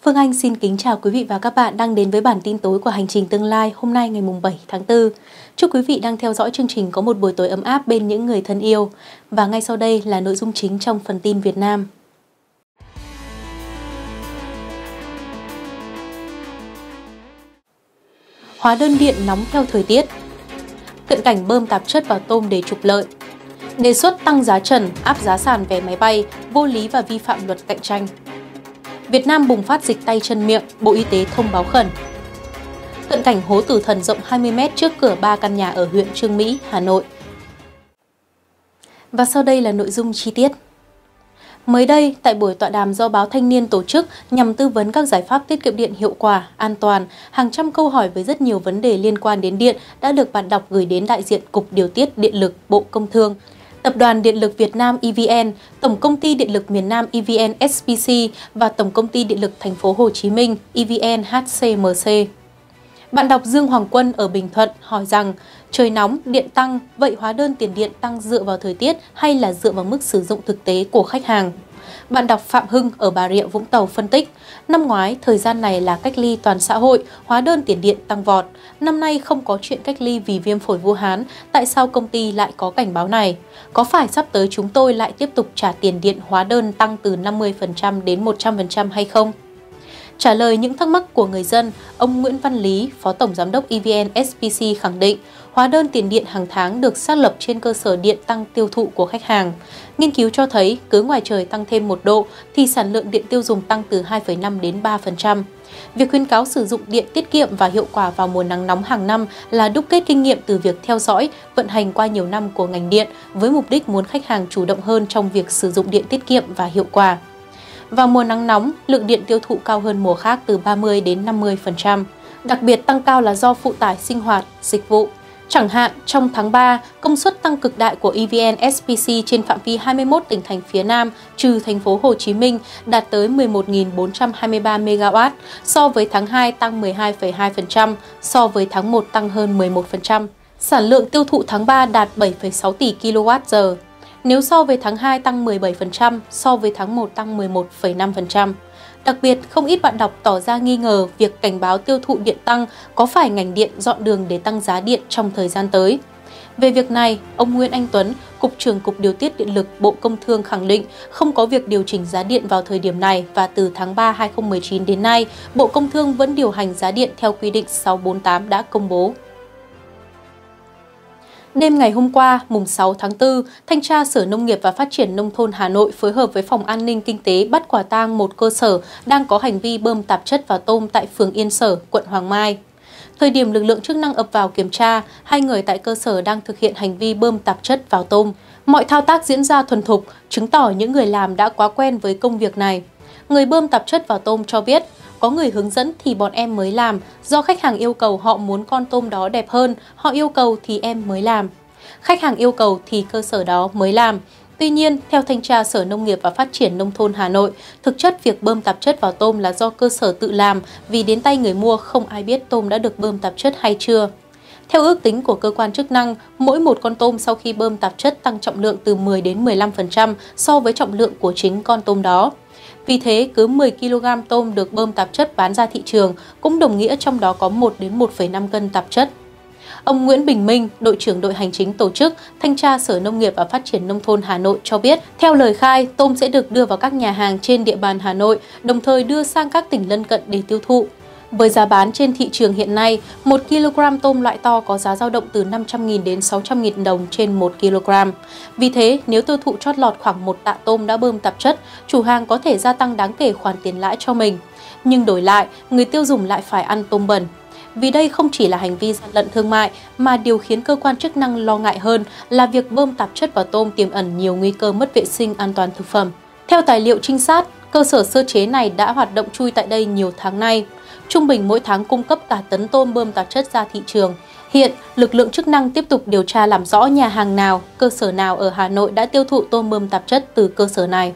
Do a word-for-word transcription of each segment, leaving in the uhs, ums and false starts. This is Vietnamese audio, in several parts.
Phương Anh xin kính chào quý vị và các bạn đang đến với bản tin tối của Hành trình tương lai hôm nay ngày bảy tháng tư. Chúc quý vị đang theo dõi chương trình có một buổi tối ấm áp bên những người thân yêu. Và ngay sau đây là nội dung chính trong phần tin Việt Nam. Hóa đơn điện nóng theo thời tiết. Cận cảnh bơm tạp chất vào tôm để trục lợi. Đề xuất tăng giá trần, áp giá sàn vé máy bay, vô lý và vi phạm luật cạnh tranh. Việt Nam bùng phát dịch tay chân miệng, Bộ Y tế thông báo khẩn. Cận cảnh hố tử thần rộng hai mươi mét trước cửa ba căn nhà ở huyện Chương Mỹ, Hà Nội. Và sau đây là nội dung chi tiết. Mới đây, tại buổi tọa đàm do báo Thanh niên tổ chức nhằm tư vấn các giải pháp tiết kiệm điện hiệu quả, an toàn, hàng trăm câu hỏi với rất nhiều vấn đề liên quan đến điện đã được bạn đọc gửi đến đại diện Cục Điều tiết Điện lực Bộ Công Thương, Tập đoàn Điện lực Việt Nam E V N, Tổng công ty Điện lực miền Nam E V N S P C và Tổng công ty Điện lực Thành phố Hồ Chí Minh E V N H C M C. Bạn đọc Dương Hoàng Quân ở Bình Thuận hỏi rằng, trời nóng, điện tăng, vậy hóa đơn tiền điện tăng dựa vào thời tiết hay là dựa vào mức sử dụng thực tế của khách hàng? Bạn đọc Phạm Hưng ở Bà Rịa Vũng Tàu phân tích, năm ngoái thời gian này là cách ly toàn xã hội, hóa đơn tiền điện tăng vọt. Năm nay không có chuyện cách ly vì viêm phổi Vũ Hán, tại sao công ty lại có cảnh báo này? Có phải sắp tới chúng tôi lại tiếp tục trả tiền điện hóa đơn tăng từ năm mươi phần trăm đến một trăm phần trăm hay không? Trả lời những thắc mắc của người dân, ông Nguyễn Văn Lý, Phó Tổng Giám đốc E V N S P C khẳng định, hóa đơn tiền điện hàng tháng được xác lập trên cơ sở điện tăng tiêu thụ của khách hàng. Nghiên cứu cho thấy, cứ ngoài trời tăng thêm một độ thì sản lượng điện tiêu dùng tăng từ hai phẩy năm đến ba phần trăm. Việc khuyến cáo sử dụng điện tiết kiệm và hiệu quả vào mùa nắng nóng hàng năm là đúc kết kinh nghiệm từ việc theo dõi, vận hành qua nhiều năm của ngành điện với mục đích muốn khách hàng chủ động hơn trong việc sử dụng điện tiết kiệm và hiệu quả. Vào mùa nắng nóng, lượng điện tiêu thụ cao hơn mùa khác từ ba mươi đến năm mươi phần trăm. Đặc biệt tăng cao là do phụ tải sinh hoạt, dịch vụ. Chẳng hạn, trong tháng ba, công suất tăng cực đại của E V N S P C trên phạm vi hai mươi mốt tỉnh thành phía Nam, trừ thành phố Hồ Chí Minh, đạt tới mười một nghìn bốn trăm hai mươi ba mê ga oát, so với tháng hai tăng mười hai phẩy hai phần trăm, so với tháng một tăng hơn mười một phần trăm. Sản lượng tiêu thụ tháng ba đạt bảy phẩy sáu tỷ ki lô oát giờ. Nếu so với tháng hai tăng mười bảy phần trăm, so với tháng một tăng mười một phẩy năm phần trăm. Đặc biệt, không ít bạn đọc tỏ ra nghi ngờ việc cảnh báo tiêu thụ điện tăng có phải ngành điện dọn đường để tăng giá điện trong thời gian tới. Về việc này, ông Nguyễn Anh Tuấn, Cục trưởng Cục Điều tiết Điện lực Bộ Công Thương khẳng định không có việc điều chỉnh giá điện vào thời điểm này và từ tháng ba năm hai nghìn không trăm mười chín đến nay, Bộ Công Thương vẫn điều hành giá điện theo quy định sáu bốn tám đã công bố. Đêm ngày hôm qua, mùng sáu tháng tư, Thanh tra Sở Nông nghiệp và Phát triển Nông thôn Hà Nội phối hợp với Phòng An ninh Kinh tế bắt quả tang một cơ sở đang có hành vi bơm tạp chất vào tôm tại phường Yên Sở, quận Hoàng Mai. Thời điểm lực lượng chức năng ập vào kiểm tra, hai người tại cơ sở đang thực hiện hành vi bơm tạp chất vào tôm. Mọi thao tác diễn ra thuần thục, chứng tỏ những người làm đã quá quen với công việc này. Người bơm tạp chất vào tôm cho biết, có người hướng dẫn thì bọn em mới làm, do khách hàng yêu cầu họ muốn con tôm đó đẹp hơn, họ yêu cầu thì em mới làm. Khách hàng yêu cầu thì cơ sở đó mới làm. Tuy nhiên, theo Thanh tra Sở Nông nghiệp và Phát triển Nông thôn Hà Nội, thực chất việc bơm tạp chất vào tôm là do cơ sở tự làm vì đến tay người mua không ai biết tôm đã được bơm tạp chất hay chưa. Theo ước tính của cơ quan chức năng, mỗi một con tôm sau khi bơm tạp chất tăng trọng lượng từ mười đến mười lăm phần trăm so với trọng lượng của chính con tôm đó. Vì thế, cứ mười ki lô gam tôm được bơm tạp chất bán ra thị trường cũng đồng nghĩa trong đó có một đến một phẩy năm cân tạp chất. Ông Nguyễn Bình Minh, đội trưởng đội hành chính tổ chức Thanh tra Sở Nông nghiệp và Phát triển Nông thôn Hà Nội cho biết, theo lời khai, tôm sẽ được đưa vào các nhà hàng trên địa bàn Hà Nội, đồng thời đưa sang các tỉnh lân cận để tiêu thụ. Với giá bán trên thị trường hiện nay, một ki lô gam tôm loại to có giá dao động từ năm trăm nghìn đến sáu trăm nghìn đồng trên một ki lô gam. Vì thế, nếu tiêu thụ chót lọt khoảng một tạ tôm đã bơm tạp chất, chủ hàng có thể gia tăng đáng kể khoản tiền lãi cho mình. Nhưng đổi lại, người tiêu dùng lại phải ăn tôm bẩn. Vì đây không chỉ là hành vi gian lận thương mại, mà điều khiến cơ quan chức năng lo ngại hơn là việc bơm tạp chất vào tôm tiềm ẩn nhiều nguy cơ mất vệ sinh an toàn thực phẩm. Theo tài liệu trinh sát, cơ sở sơ chế này đã hoạt động chui tại đây nhiều tháng nay. Trung bình mỗi tháng cung cấp cả tấn tôm bơm tạp chất ra thị trường. Hiện, lực lượng chức năng tiếp tục điều tra làm rõ nhà hàng nào, cơ sở nào ở Hà Nội đã tiêu thụ tôm bơm tạp chất từ cơ sở này.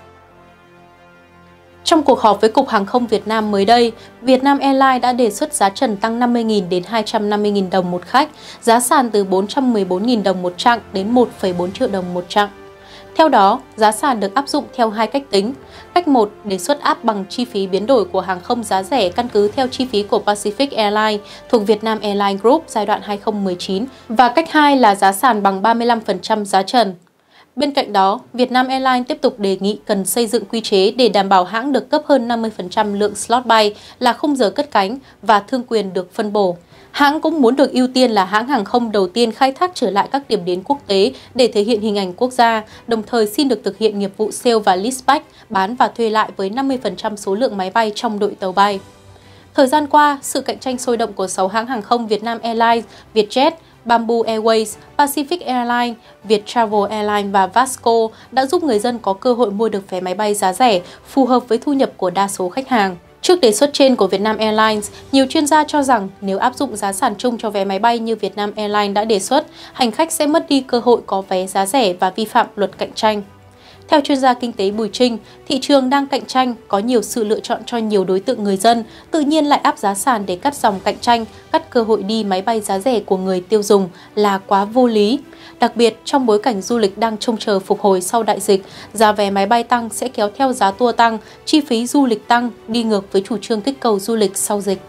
Trong cuộc họp với Cục Hàng không Việt Nam mới đây, Vietnam Airlines đã đề xuất giá trần tăng năm mươi nghìn đến hai trăm năm mươi nghìn đồng một khách, giá sàn từ bốn trăm mười bốn nghìn đồng một chặng đến một phẩy bốn triệu đồng một chặng. Theo đó, giá sàn được áp dụng theo hai cách tính. Cách một, đề xuất áp bằng chi phí biến đổi của hàng không giá rẻ căn cứ theo chi phí của Pacific Airlines thuộc Vietnam Airlines Group giai đoạn hai nghìn không trăm mười chín và cách hai là giá sàn bằng ba mươi lăm phần trăm giá trần. Bên cạnh đó, Vietnam Airlines tiếp tục đề nghị cần xây dựng quy chế để đảm bảo hãng được cấp hơn năm mươi phần trăm lượng slot bay là khung giờ cất cánh và thương quyền được phân bổ. Hãng cũng muốn được ưu tiên là hãng hàng không đầu tiên khai thác trở lại các điểm đến quốc tế để thể hiện hình ảnh quốc gia, đồng thời xin được thực hiện nghiệp vụ sale và leaseback, bán và thuê lại với năm mươi phần trăm số lượng máy bay trong đội tàu bay. Thời gian qua, sự cạnh tranh sôi động của sáu hãng hàng không Vietnam Airlines, Vietjet, Bamboo Airways, Pacific Airlines, Viettravel Airlines và Vasco đã giúp người dân có cơ hội mua được vé máy bay giá rẻ, phù hợp với thu nhập của đa số khách hàng. Trước đề xuất trên của Vietnam Airlines, nhiều chuyên gia cho rằng nếu áp dụng giá sàn chung cho vé máy bay như Vietnam Airlines đã đề xuất, hành khách sẽ mất đi cơ hội có vé giá rẻ và vi phạm luật cạnh tranh. Theo chuyên gia kinh tế Bùi Trinh, thị trường đang cạnh tranh, có nhiều sự lựa chọn cho nhiều đối tượng người dân, tự nhiên lại áp giá sàn để cắt dòng cạnh tranh, cắt cơ hội đi máy bay giá rẻ của người tiêu dùng là quá vô lý. Đặc biệt, trong bối cảnh du lịch đang trông chờ phục hồi sau đại dịch, giá vé máy bay tăng sẽ kéo theo giá tour tăng, chi phí du lịch tăng, đi ngược với chủ trương kích cầu du lịch sau dịch.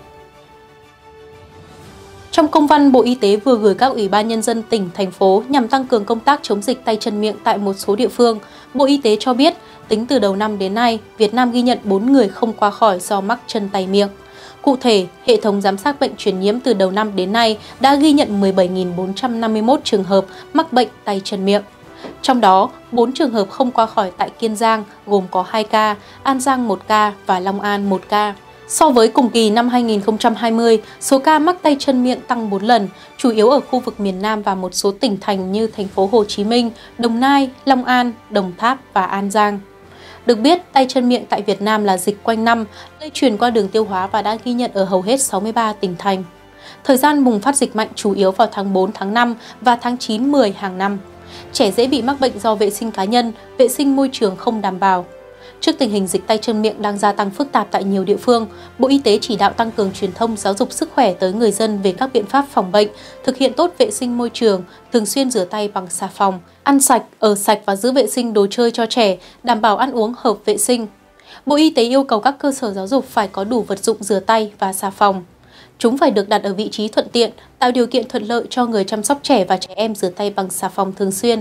Trong công văn, Bộ Y tế vừa gửi các ủy ban nhân dân tỉnh, thành phố nhằm tăng cường công tác chống dịch tay chân miệng tại một số địa phương. Bộ Y tế cho biết, tính từ đầu năm đến nay, Việt Nam ghi nhận bốn người không qua khỏi do mắc chân tay miệng. Cụ thể, hệ thống giám sát bệnh truyền nhiễm từ đầu năm đến nay đã ghi nhận mười bảy nghìn bốn trăm năm mươi mốt trường hợp mắc bệnh tay chân miệng. Trong đó, bốn trường hợp không qua khỏi tại Kiên Giang gồm có hai ca, An Giang một ca và Long An một ca. So với cùng kỳ năm hai nghìn không trăm hai mươi, số ca mắc tay chân miệng tăng bốn lần, chủ yếu ở khu vực miền Nam và một số tỉnh thành như thành phố Hồ Chí Minh, Đồng Nai, Long An, Đồng Tháp và An Giang. Được biết, tay chân miệng tại Việt Nam là dịch quanh năm, lây truyền qua đường tiêu hóa và đã ghi nhận ở hầu hết sáu mươi ba tỉnh thành. Thời gian bùng phát dịch mạnh chủ yếu vào tháng bốn, tháng năm và tháng chín, mười hàng năm. Trẻ dễ bị mắc bệnh do vệ sinh cá nhân, vệ sinh môi trường không đảm bảo. Trước tình hình dịch tay chân miệng đang gia tăng phức tạp tại nhiều địa phương, Bộ Y tế chỉ đạo tăng cường truyền thông giáo dục sức khỏe tới người dân về các biện pháp phòng bệnh, thực hiện tốt vệ sinh môi trường, thường xuyên rửa tay bằng xà phòng, ăn sạch, ở sạch và giữ vệ sinh đồ chơi cho trẻ, đảm bảo ăn uống hợp vệ sinh. Bộ Y tế yêu cầu các cơ sở giáo dục phải có đủ vật dụng rửa tay và xà phòng. Chúng phải được đặt ở vị trí thuận tiện, tạo điều kiện thuận lợi cho người chăm sóc trẻ và trẻ em rửa tay bằng xà phòng thường xuyên.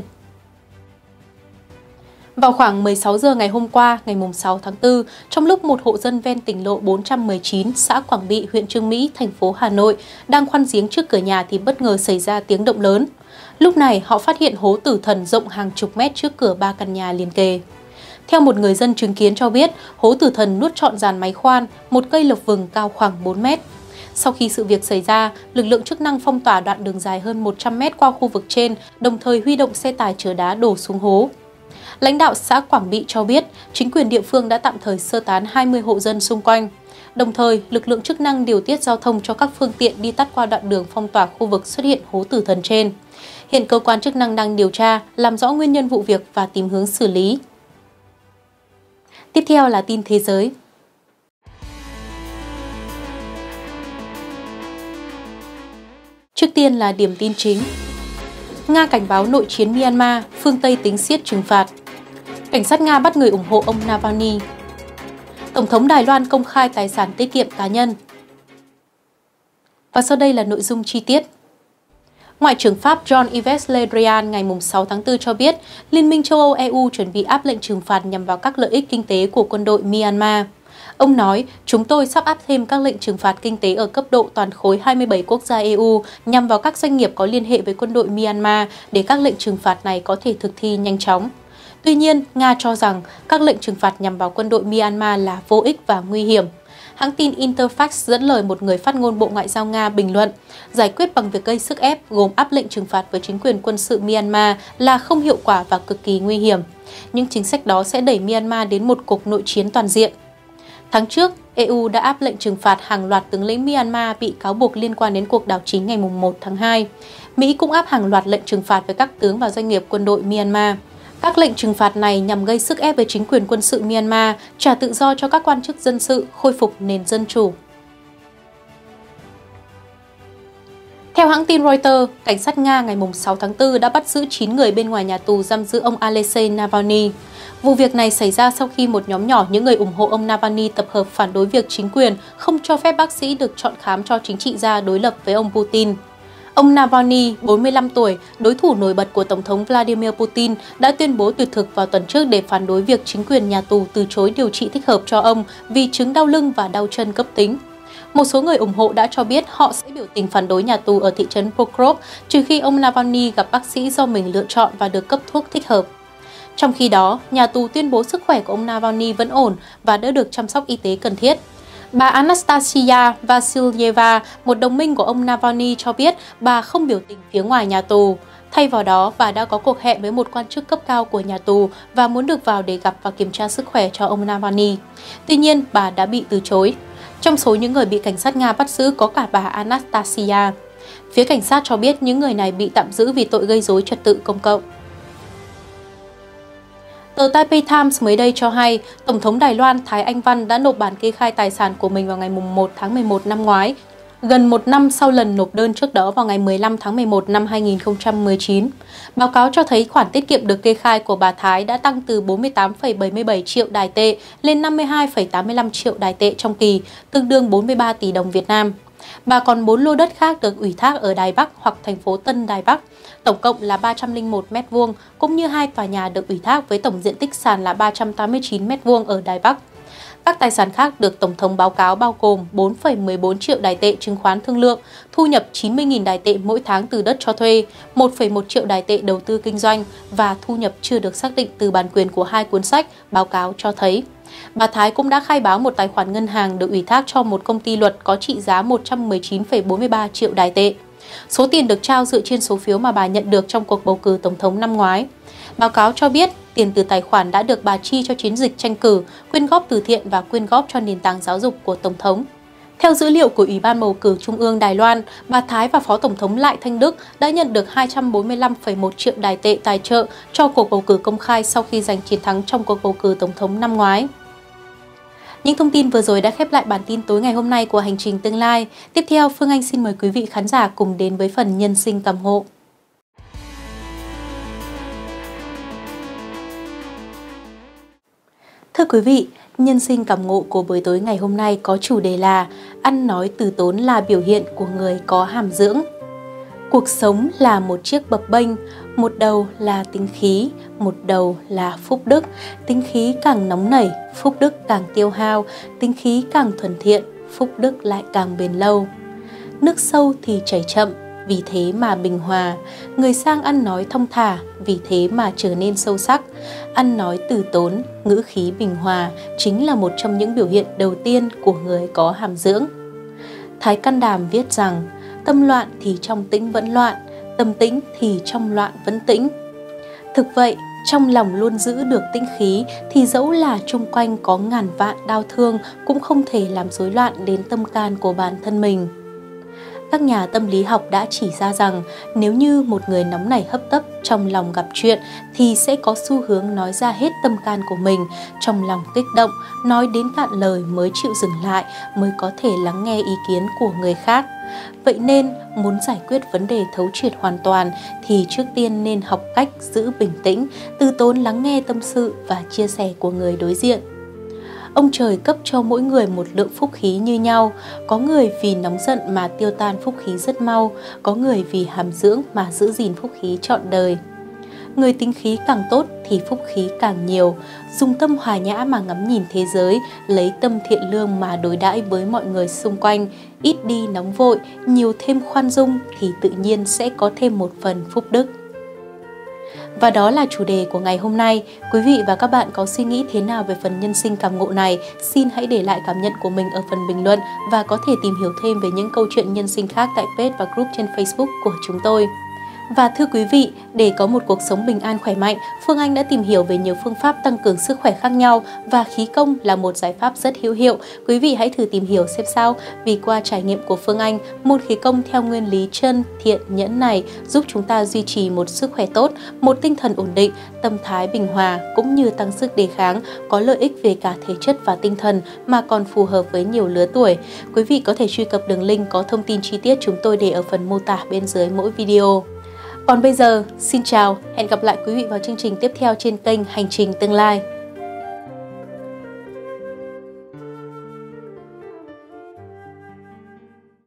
Vào khoảng mười sáu giờ ngày hôm qua, ngày sáu tháng tư, trong lúc một hộ dân ven tỉnh lộ bốn trăm mười chín, xã Quảng Bị, huyện Chương Mỹ, thành phố Hà Nội đang khoan giếng trước cửa nhà thì bất ngờ xảy ra tiếng động lớn. Lúc này, họ phát hiện hố tử thần rộng hàng chục mét trước cửa ba căn nhà liền kề. Theo một người dân chứng kiến cho biết, hố tử thần nuốt trọn dàn máy khoan, một cây lộc vừng cao khoảng bốn mét. Sau khi sự việc xảy ra, lực lượng chức năng phong tỏa đoạn đường dài hơn một trăm mét qua khu vực trên, đồng thời huy động xe tải chở đá đổ xuống hố. Lãnh đạo xã Quảng Bị cho biết, chính quyền địa phương đã tạm thời sơ tán hai mươi hộ dân xung quanh. Đồng thời, lực lượng chức năng điều tiết giao thông cho các phương tiện đi tắt qua đoạn đường phong tỏa khu vực xuất hiện hố tử thần trên. Hiện cơ quan chức năng đang điều tra, làm rõ nguyên nhân vụ việc và tìm hướng xử lý. Tiếp theo là tin thế giới. Trước tiên là điểm tin chính. Nga cảnh báo nội chiến Myanmar, phương Tây tính siết trừng phạt. Cảnh sát Nga bắt người ủng hộ ông Navalny. Tổng thống Đài Loan công khai tài sản tiết kiệm cá nhân. Và sau đây là nội dung chi tiết. Ngoại trưởng Pháp Jean-Yves Le Drian ngày sáu tháng tư cho biết Liên minh châu Âu E U chuẩn bị áp lệnh trừng phạt nhằm vào các lợi ích kinh tế của quân đội Myanmar. Ông nói, chúng tôi sắp áp thêm các lệnh trừng phạt kinh tế ở cấp độ toàn khối hai mươi bảy quốc gia E U nhằm vào các doanh nghiệp có liên hệ với quân đội Myanmar để các lệnh trừng phạt này có thể thực thi nhanh chóng. Tuy nhiên, Nga cho rằng các lệnh trừng phạt nhằm vào quân đội Myanmar là vô ích và nguy hiểm. Hãng tin Interfax dẫn lời một người phát ngôn Bộ Ngoại giao Nga bình luận, giải quyết bằng việc gây sức ép gồm áp lệnh trừng phạt với chính quyền quân sự Myanmar là không hiệu quả và cực kỳ nguy hiểm. Những chính sách đó sẽ đẩy Myanmar đến một cuộc nội chiến toàn diện. Tháng trước, E U đã áp lệnh trừng phạt hàng loạt tướng lĩnh Myanmar bị cáo buộc liên quan đến cuộc đảo chính ngày một tháng hai. Mỹ cũng áp hàng loạt lệnh trừng phạt với các tướng và doanh nghiệp quân đội Myanmar. Các lệnh trừng phạt này nhằm gây sức ép với chính quyền quân sự Myanmar, trả tự do cho các quan chức dân sự, khôi phục nền dân chủ. Theo hãng tin Reuters, cảnh sát Nga ngày sáu tháng tư đã bắt giữ chín người bên ngoài nhà tù giam giữ ông Alexei Navalny. Vụ việc này xảy ra sau khi một nhóm nhỏ những người ủng hộ ông Navalny tập hợp phản đối việc chính quyền không cho phép bác sĩ được chọn khám cho chính trị gia đối lập với ông Putin. Ông Navalny, bốn mươi lăm tuổi, đối thủ nổi bật của Tổng thống Vladimir Putin, đã tuyên bố tuyệt thực vào tuần trước để phản đối việc chính quyền nhà tù từ chối điều trị thích hợp cho ông vì chứng đau lưng và đau chân cấp tính. Một số người ủng hộ đã cho biết họ sẽ biểu tình phản đối nhà tù ở thị trấn Pokrov trừ khi ông Navalny gặp bác sĩ do mình lựa chọn và được cấp thuốc thích hợp. Trong khi đó, nhà tù tuyên bố sức khỏe của ông Navalny vẫn ổn và đã được chăm sóc y tế cần thiết. Bà Anastasia Vasilyeva, một đồng minh của ông Navalny, cho biết bà không biểu tình phía ngoài nhà tù. Thay vào đó, bà đã có cuộc hẹn với một quan chức cấp cao của nhà tù và muốn được vào để gặp và kiểm tra sức khỏe cho ông Navalny. Tuy nhiên, bà đã bị từ chối. Trong số những người bị cảnh sát Nga bắt giữ có cả bà Anastasia. Phía cảnh sát cho biết những người này bị tạm giữ vì tội gây rối trật tự công cộng. Tờ Taipei Times mới đây cho hay, Tổng thống Đài Loan Thái Anh Văn đã nộp bản kê khai tài sản của mình vào ngày một tháng mười một năm ngoái, gần một năm sau lần nộp đơn trước đó vào ngày mười lăm tháng mười một năm hai nghìn không trăm mười chín. Báo cáo cho thấy khoản tiết kiệm được kê khai của bà Thái đã tăng từ bốn mươi tám phẩy bảy mươi bảy triệu đài tệ lên năm mươi hai phẩy tám mươi lăm triệu đài tệ trong kỳ, tương đương bốn mươi ba tỷ đồng Việt Nam. Bà còn bốn lô đất khác được ủy thác ở Đài Bắc hoặc thành phố Tân Đài Bắc, tổng cộng là ba trăm lẻ một mét vuông, cũng như hai tòa nhà được ủy thác với tổng diện tích sàn là ba trăm tám mươi chín mét vuông ở Đài Bắc. Các tài sản khác được Tổng thống báo cáo bao gồm bốn phẩy mười bốn triệu đài tệ chứng khoán thương lượng, thu nhập chín mươi nghìn đài tệ mỗi tháng từ đất cho thuê, một phẩy một triệu đài tệ đầu tư kinh doanh và thu nhập chưa được xác định từ bản quyền của hai cuốn sách, báo cáo cho thấy. Bà Thái cũng đã khai báo một tài khoản ngân hàng được ủy thác cho một công ty luật có trị giá một trăm mười chín phẩy bốn mươi ba triệu đài tệ. Số tiền được trao dựa trên số phiếu mà bà nhận được trong cuộc bầu cử tổng thống năm ngoái. Báo cáo cho biết tiền từ tài khoản đã được bà chi cho chiến dịch tranh cử, quyên góp từ thiện và quyên góp cho nền tảng giáo dục của Tổng thống. Theo dữ liệu của Ủy ban bầu cử Trung ương Đài Loan, bà Thái và Phó Tổng thống Lại Thanh Đức đã nhận được hai trăm bốn mươi lăm phẩy một triệu đài tệ tài trợ cho cuộc bầu cử công khai sau khi giành chiến thắng trong cuộc bầu cử Tổng thống năm ngoái. Những thông tin vừa rồi đã khép lại bản tin tối ngày hôm nay của Hành trình Tương lai. Tiếp theo, Phương Anh xin mời quý vị khán giả cùng đến với phần nhân sinh cảm ngộ. Thưa quý vị, nhân sinh cảm ngộ của buổi tối ngày hôm nay có chủ đề là ăn nói từ tốn là biểu hiện của người có hàm dưỡng. Cuộc sống là một chiếc bập bênh, một đầu là tính khí, một đầu là phúc đức. Tính khí càng nóng nảy, phúc đức càng tiêu hao, tính khí càng thuần thiện, phúc đức lại càng bền lâu. Nước sâu thì chảy chậm, vì thế mà bình hòa. Người sang ăn nói thong thả, vì thế mà trở nên sâu sắc. Ăn nói từ tốn, ngữ khí bình hòa chính là một trong những biểu hiện đầu tiên của người có hàm dưỡng. Thái Căn Đàm viết rằng, tâm loạn thì trong tĩnh vẫn loạn, tâm tĩnh thì trong loạn vẫn tĩnh. Thực vậy, trong lòng luôn giữ được tĩnh khí thì dẫu là chung quanh có ngàn vạn đau thương cũng không thể làm rối loạn đến tâm can của bản thân mình. Các nhà tâm lý học đã chỉ ra rằng nếu như một người nóng nảy hấp tấp trong lòng gặp chuyện thì sẽ có xu hướng nói ra hết tâm can của mình, trong lòng kích động, nói đến cạn lời mới chịu dừng lại, mới có thể lắng nghe ý kiến của người khác. Vậy nên, muốn giải quyết vấn đề thấu triệt hoàn toàn thì trước tiên nên học cách giữ bình tĩnh, từ tốn lắng nghe tâm sự và chia sẻ của người đối diện. Ông trời cấp cho mỗi người một lượng phúc khí như nhau, có người vì nóng giận mà tiêu tan phúc khí rất mau, có người vì hàm dưỡng mà giữ gìn phúc khí trọn đời. Người tính khí càng tốt thì phúc khí càng nhiều, dùng tâm hòa nhã mà ngắm nhìn thế giới, lấy tâm thiện lương mà đối đãi với mọi người xung quanh, ít đi nóng vội, nhiều thêm khoan dung thì tự nhiên sẽ có thêm một phần phúc đức. Và đó là chủ đề của ngày hôm nay. Quý vị và các bạn có suy nghĩ thế nào về phần nhân sinh cảm ngộ này? Xin hãy để lại cảm nhận của mình ở phần bình luận và có thể tìm hiểu thêm về những câu chuyện nhân sinh khác tại page và group trên Facebook của chúng tôi. Và thưa quý vị, để có một cuộc sống bình an khỏe mạnh, Phương Anh đã tìm hiểu về nhiều phương pháp tăng cường sức khỏe khác nhau và khí công là một giải pháp rất hữu hiệu. Quý vị hãy thử tìm hiểu xem sao, vì qua trải nghiệm của Phương Anh, một khí công theo nguyên lý chân, thiện, nhẫn này giúp chúng ta duy trì một sức khỏe tốt, một tinh thần ổn định, tâm thái bình hòa cũng như tăng sức đề kháng, có lợi ích về cả thể chất và tinh thần mà còn phù hợp với nhiều lứa tuổi. Quý vị có thể truy cập đường link có thông tin chi tiết chúng tôi để ở phần mô tả bên dưới mỗi video. Còn bây giờ, xin chào, hẹn gặp lại quý vị vào chương trình tiếp theo trên kênh Hành trình Tương lai.